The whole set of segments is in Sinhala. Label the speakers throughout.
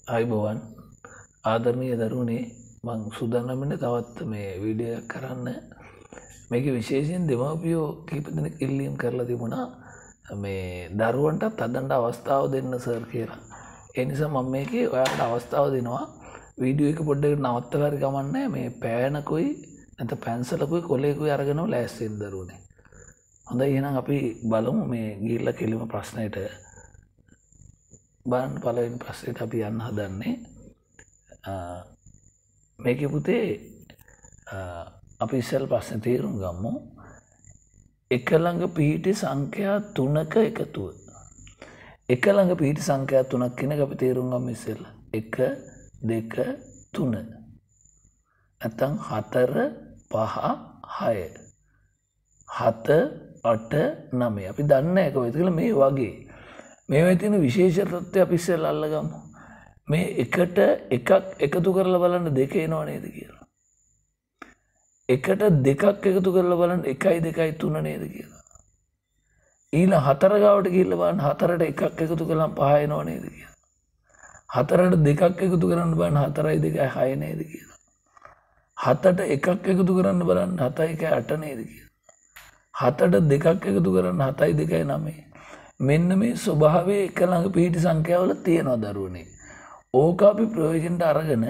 Speaker 1: අයිබෝවන් ආදරණීය දරුවනේ මං සූදානම් වෙන්නේ තවත් මේ වීඩියෝ එකක් කරන්න. මේකේ විශේෂයෙන් දෙමාපියෝ කීප දෙනෙක් ඉල්ලීම් කරලා තිබුණා මේ දරුවන්ටත් හදන්න අවස්ථාව දෙන්න සර් කියලා. ඒ නිසා මම මේකේ ඔයාලට අවස්ථාව දෙනවා. වීඩියෝ එක පොඩ්ඩක් නවත්තලා හරි කමන්නේ මේ පෑනකුයි නැත්නම් පැන්සලකුයි කොලේකුයි අරගෙන ලෑස්ති වෙන්න දරුවනේ. හොඳයි එහෙනම් අපි බලමු මේ ගිහිල්ලා කෙලිම ප්‍රශ්නෙට. බලන්න පළවෙනි ප්‍රශ්නෙට අපි යන්න හදන්නේ. මේකේ පුතේ අපි ඉස්සෙල් ප්‍රශ්නේ තේරුම් ගමු. එක ළඟ පිහිටි සංඛ්‍යා 3ක එකතුව. එක ළඟ පිහිටි සංඛ්‍යා 3ක් කියන එක අපි තේරුම් ගමු ඉස්සෙල්ලා. 1 2 3. නැත්නම් 4 5 6. 7 8 9. අපි දන්නේ ඒක වෙයිද කියලා මේ වගේ. මේවා තියෙන විශේෂ තත්ත්වය අපි ඉස්සෙල්ලා අල්ලගමු. මේ එකට එකක් එකතු කරලා බලන්න දෙක එනව නේද කියලා. එකට දෙකක් එකතු කරලා බලන්න 1 2 3 නේද කියලා. ඊළඟ 4 ගාවට ගිහිල්ලා බලන්න 4ට එකක් එකතු කළාම 5 එනව නේද කියලා. 4ට දෙකක් එකතු කරන්න බලන්න 4 2 6 නේද කියලා. 7ට එකක් එකතු කරන්න බලන්න 7 1 8 නේද කියලා. 7ට දෙකක් එකතු කරන්න 7 2 9. මෙන්න මේ ස්වභාවයේ එක ළඟ පිහිටි සංඛ්‍යාවල තියෙනවා දරුවනේ. ඕක අපි ප්‍රයෝජනට අරගෙන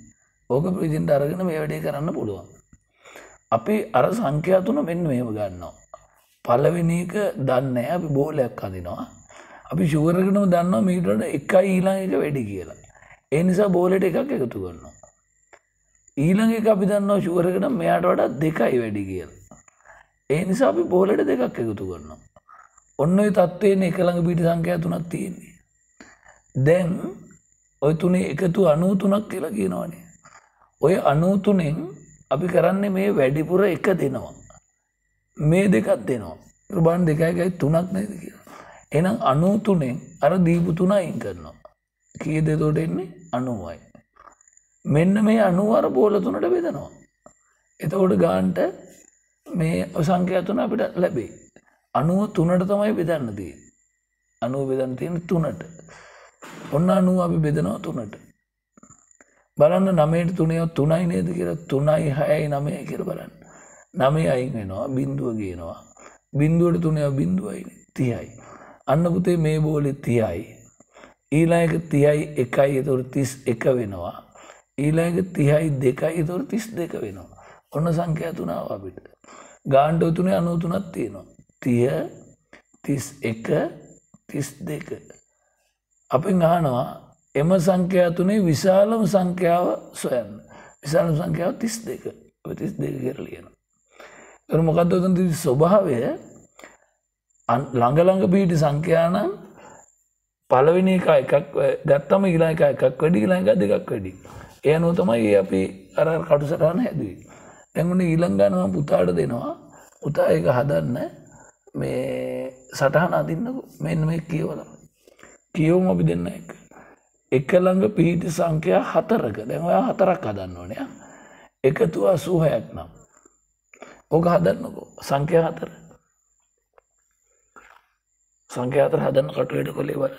Speaker 1: මේ වැඩේ කරන්න පුළුවන්. අපි අර සංඛ්‍යා තුන මෙන්න මේව ගන්නවා. පළවෙනි එක දන්නේ නැහැ අපි බෝලයක් අඳිනවා. අපි ෂුවර් එකටම දන්නවා මීට වඩා එකයි ඊළඟ එක වැඩි කියලා. ඒ නිසා බෝලෙට එකක් එකතු කරනවා. ඊළඟ එක අපි දන්නවා ෂුවර් එකට මෙයාට වඩා දෙකයි වැඩි කියලා. ඒ නිසා අපි බෝලෙට දෙකක් එකතු කරනවා. ඔන්න ඔය තත්ත්වයේ එක ළඟ පිහිටි සංඛ්‍යා තුනක් තියෙන්නේ. දැන් ඔය තුනේ එකතු 93ක් කියලා කියනවනේ. ඔය 93න් අපි කරන්නේ මේ වැඩිපුර එක දෙනවා. මේ දෙකක් දෙනවා. ඒක බලන්න 2 1 3ක් නේද කියලා. එහෙනම් 93න් අර දීපු 3 අයින් කරනවා. කීයද එතකොට එන්නේ 90යි. මෙන්න මේ 90 අර බෝල තුනට බෙදනවා. එතකොට ගානට මේ සංඛ්‍යා තුන අපිට ලැබෙයි. 93ට තමයි බෙදන්න තියෙන්නේ. 90 බෙදන්න තියෙන්නේ 3ට. ඔන්න 90 අපි බෙදනවා 3ට. බලන්න 9ට 3යි 3යි නේද කියලා 3යි 6යි 9යි කියලා බලන්න. 9 අයින් වෙනවා බිඳුව ගේනවා. බිඳුවට 3යි බිඳුවයි 30යි. අන්න පුතේ මේ බෝලේ 30යි. ඊළඟ 30යි 1යි එතකොට 31 වෙනවා. ඊළඟ 30යි 2යි එතකොට 32 වෙනවා. ඔන්න සංඛ්‍යා තුන ආව අපිට. ගානට තුනේ 93ක් තියෙනවා. 30 31 32. අපෙන් අහනවා එම සංඛ්‍යා තුනේ විශාලම සංඛ්‍යාව සොයන්න. විශාලම සංඛ්‍යාව 32. ඔය 32 කියලා ලියනවා. ඒක මොකද්ද උතන තියෙන ස්වභාවය? ළඟ ළඟ පිහිටි සංඛ්‍යා නම් පළවෙනි එක එකක් ගත්තම ඊළඟ එක එකක් වැඩි ඊළඟ එක දෙකක් වැඩි. ඒ අනුව තමයි අපි අර කටුසටහන හැදුවේ. දැන් උනේ ඊළඟ ගාන මම පුතාට දෙනවා. පුතා ඒක හදන්න මේ සටහන අදින්නකො මෙන්න මේ කියවලා. කියවමු අපි දෙන්න එක. එක ළඟ පිහිටි සංඛ්‍යා 4ක. දැන් ඔයා 4ක් හදන්න ඕනේ. එකතු 86ක් නම්. ඕක හදන්නකො. සංඛ්‍යා 4. සංඛ්‍යා 4 හදන්න කටුවේට කොලේ බලන්න.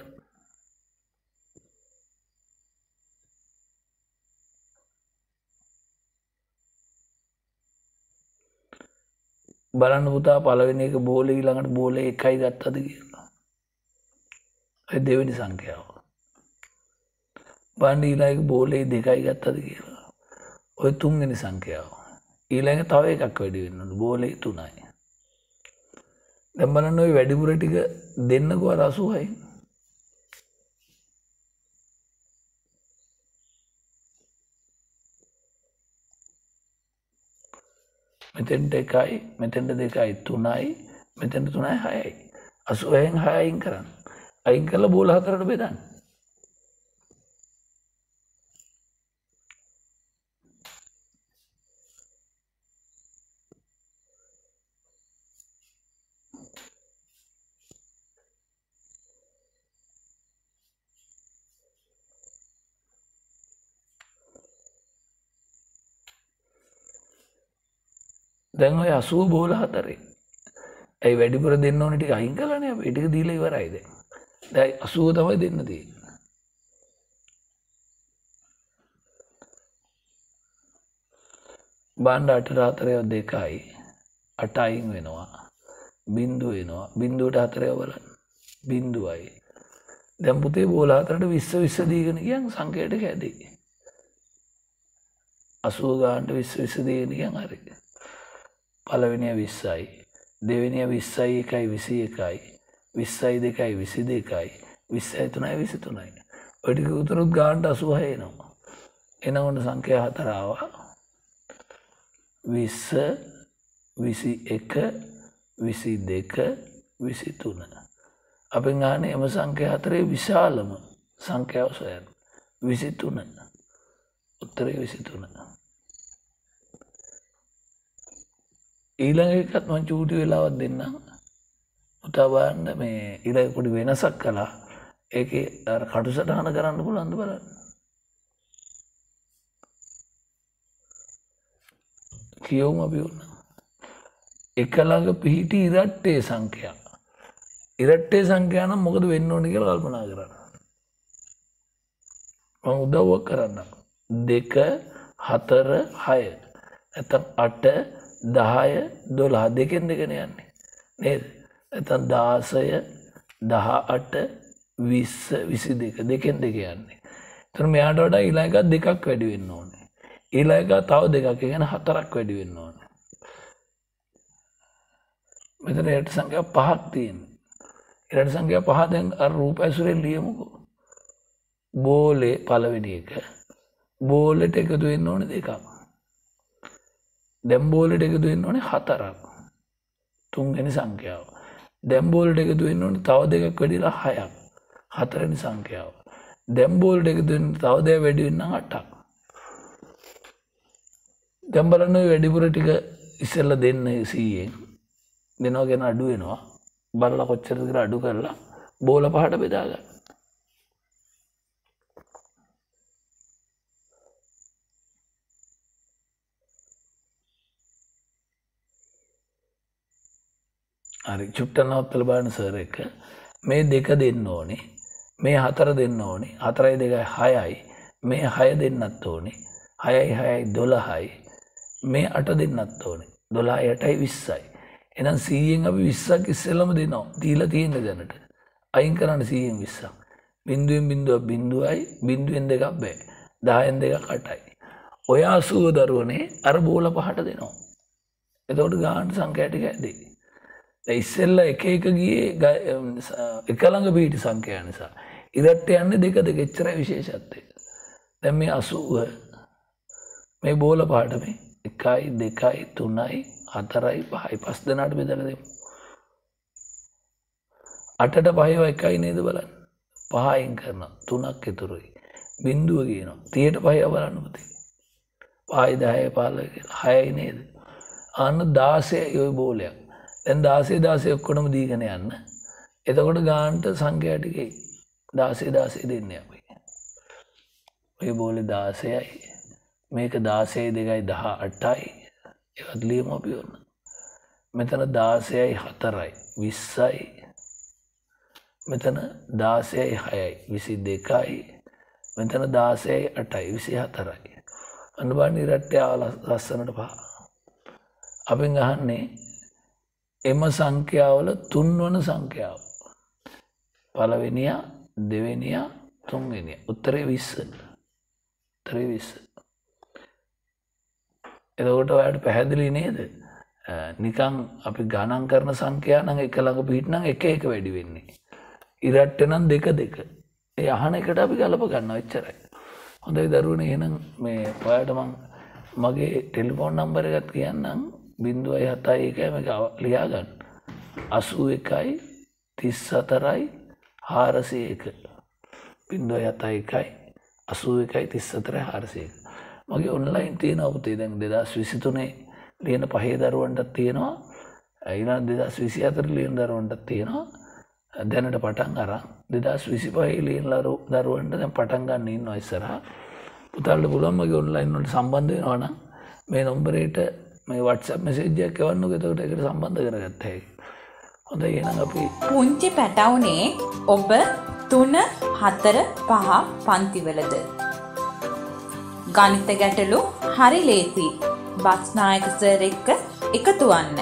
Speaker 1: බලන්න පුතා පළවෙනි එක බෝලේ ඊළඟට බෝලේ 1යි ගත්තද කියලා. ඒ දෙවෙනි සංඛ්‍යාව. බලන්න ඊළඟ බෝලේ 2යි ගත්තද කියලා. ඔය තුන්වෙනි සංඛ්‍යාව. ඊළඟ තව එකක් වැඩි වෙනවා. බෝලේ 3යි. දැන් බලන්න ඔය වැඩිපුර ටික දෙන්නකෝ අර 80යි. මෙතෙන්ට 1යි මෙතෙන්ට 2යි 3යි මෙතෙන්ට 3යි 6යි 86න් 6 අයින් කරන්න. අයින් කරලා බෝල 4ට බෙදන්න. දැන් ඔය 80 බෝල 4. ඒ වැඩිපුර දෙන්න ඕනේ ටික අයින් කළානේ අපි. ඒ ටික දීලා ඉවරයි දැන්. දැන් 80 තමයි දෙන්න තියෙන්නේ. බාණ්ඩ 8 2යි 8යින් වෙනවා. බිංදුව වෙනවා. බිංදුවට 4 බලන්න. බිංදුවයි. දැන් පුතේ බෝල 4ට 20 දීගෙන ගියන් සංඛ්‍යා ටික ඇදී. 80 ගානට 20 දීගෙන ගියන් හරි. පළවෙනිය 20යි. දෙවෙනිය 20යි 1යි 21යි 20යි 2යි 22යි 20යි 3යි 23යි. ඔය ටික උතුරුත් ගානට 86 එනවා. එනකොට සංඛ්‍යා 4 ආවා. 20 21 22 23. අපෙන් අහන්නේ එම සංඛ්‍යා 4 විශාලම සංඛ්‍යාව සොයන්න. 23. උත්තරේ 23. ඊළඟ එකත් මම චූටි වෙලාවක් දෙන්නම්. උතා බලන්න මේ ඊළඟ පොඩි වෙනසක් කළා. ඒකේ අර කටුසටහන කරන්න පුළුවන්ද බලන්න. කියවමු අපි උන්න. එක ළඟ පිහිටි ඉරට්ටේ සංඛ්‍යා. ඉරට්ටේ සංඛ්‍යා නම් මොකද වෙන්න ඕනේ කියලා කල්පනා කරන්න. මම උදව්වක් කරන්නම්. 2 4 6 නැත්නම් 8 10 12 දෙකෙන් දෙකනේ යන්නේ. නේද? නැත්නම් 16 18 20 22 දෙකෙන් දෙක යන්නේ. එතන මෙයාට වඩා ඊළඟ එක දෙකක් වැඩි වෙන්න ඕනේ. ඊළඟ එක තව දෙකක්, ඒ කියන්නේ 4ක් වැඩි වෙන්න ඕනේ. මෙතන ඉරට සංඛ්‍යා 5ක් තියෙනවා. ඉරට සංඛ්‍යා 5 දැන් අර රූප ඇසුරෙන් ලියමුකෝ. බෝලේ පළවෙනි එක. බෝලෙට එකතු වෙන්න ඕනේ දෙකක්. දැන් බෝලෙට එකතු වෙන්න ඕනේ 4ක්. තුන්වෙනි සංඛ්‍යාව. දැන් බෝලෙට එකතු වෙන්න ඕනේ තව දෙකක් වැඩිලා 6ක්. හතරවෙනි සංඛ්‍යාව. දැන් බෝලෙට එකතු වෙන්න තව දෙකක් වැඩි වෙන්න 8ක්. දැන් බලන්න ඔය වැඩිපුර ටික ඉස්සෙල්ලා දෙන්න 100ෙන්. දෙනවා කියන අඩු වෙනවා. බලලා කොච්චරද කියලා අඩු කරලා බෝල 5ට බෙදා ගන්න. හරි චුට්ටක් නවත්තලා බලන්න සර් එක. මේ දෙක දෙන්න ඕනේ. මේ 4 දෙන්න ඕනේ. 4යි 2යි 6යි. මේ 6 දෙන්නත් ඕනේ. 6යි 6යි 12යි. මේ 8 දෙන්නත් ඕනේ. 12යි 8යි 20යි. එහෙනම් 100ෙන් අපි 20ක් ඉස්සෙල්ලම දෙනවා. දීලා තියෙන දැනට. අයින් කරන්න 100ෙන් 20ක්. බිංදුවෙන් බිංදුවක් බිංදුවයි. බිංදුවෙන් දෙකක් බෑ. 10ෙන් දෙකක් 8යි. ඔය 80 දරුවනේ අර බෝල 5ට දෙනවා. එතකොට ගාන සංඛ්‍යා ටික ඇදී. ඉස්සෙල්ලා එක එක ගියේ එක ළඟ පිහිටි සංඛ්‍යා නිසා. ඉරට්ට යන්නේ දෙක දෙක එච්චරයි විශේෂත්වය. දැන් මේ 80 මේ බෝල 5ට මේ 1යි 2යි 3යි 4යි 5යි 5 දෙනාට බෙදලා දෙමු. 8ට 5ව 1යි නේද බලන්න. 5 අයින් කරනවා 3ක් ඉතුරුයි. බිංදුව කියනවා 30ට 5ව බලන්න පුතේ. 5යි 10යි 15 කියලා 6යි නේද. අන්න 16යි ওই බෝලයක්. දැන් 16 ඔක්කොම දීගෙන යන්න. එතකොට ගානට සංඛ්‍යා ටිකේ 16 දෙන්නේ අපි. ඔය බෝලේ 16යි. මේක 16යි 2යි 18යි. ඒවත් ලියමු අපි ඔන්න. මෙතන 16යි 4යි 20යි. මෙතන 16යි 6යි 22යි. මෙතන 16යි 8යි 24යි. අන්න බලන්න ඉරට්ටය ලස්සනට පහ. අපෙන් අහන්නේ එම සංඛ්‍යාවල තුන්වන සංඛ්‍යාව. පළවෙනියා, දෙවෙනියා, තුන්වෙනියා. උත්තරේ 20. උත්තරේ 20. එතකොට ඔයාලට පැහැදිලි නේද? නිකන් අපි ගණන් කරන සංඛ්‍යා නම් එක ළඟ පිට නම් එක එක වැඩි වෙන්නේ. ඉරට්ට නම් දෙක දෙක. ඒ අහන එකට අපි ගලප ගන්නවා එච්චරයි. හොඳයි දරුවනේ එහෙනම් මේ ඔයාලට මගේ ටෙලිෆෝන් නම්බර් එකත් කියන්නම් 071 මේක ලියා ගන්න. 81යි 34යි 401. 071යි 81යි 34යි 401. මගේ ඔන්ලයින් තියෙනවා පුතේ දැන් 2023 ලියන පහේ දරුවන්ටත් තියෙනවා. ඊළඟ 2024 ලියන දරුවන්ටත් තියෙනවා. දැනට පටන් අරන් 2025 ලියන දරුවන්ට දැන් පටන් ගන්න ඉන්නවා ඉස්සරහා. පුතාලට පුළුවන් මගේ ඔන්ලයින් වලට සම්බන්ධ වෙනවා නම් මේ නම්බරේට මේ WhatsApp message එකක් එවන්නකෝ. එතකොට ඒකට සම්බන්ධ කරගත්ත හැකියි. හොඳයි එහෙනම් අපි
Speaker 2: පුංචි පැටවුනේ ඔබ 3 4 5 පන්තිවලද? ගණිත ගැටලු හරි ලේසි. බස්නායක සර් එක්ක එකතු වන්න.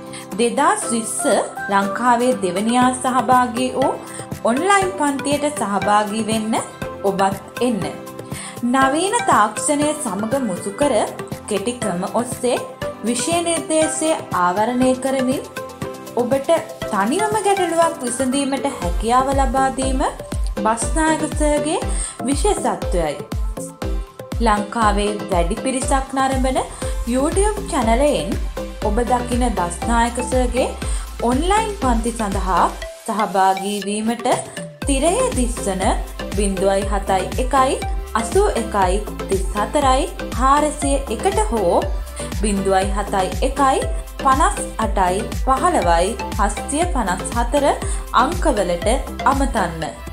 Speaker 2: 2020 ලංකාවේ දෙවනියා සහභාගී වූ ඔන්ලයින් පන්තියට සහභාගී වෙන්න ඔබත් එන්න. නවීන තාක්ෂණය සමග මුසු කර කෙටි ක්‍රම ඔස්සේ විෂය නිර්දේශය ආවරණය කරමින් ඔබට තනිවම ගැටලුවක් විසඳීමට හැකියාව ලබා දීම බස්නායක සර්ගේ විශේෂත්වයයි. ලංකාවේ වැඩි පිරිසක් නරඹන YouTube චැනලයෙන් ඔබ දකින බස්නායක සර්ගේ ඔන්ලයින් පන්ති සඳහා සහභාගී වීමට තිරයේ දිස්වන 071 81 34 401 හෝ 071 58 15 754 අංකවලට අමතන්න.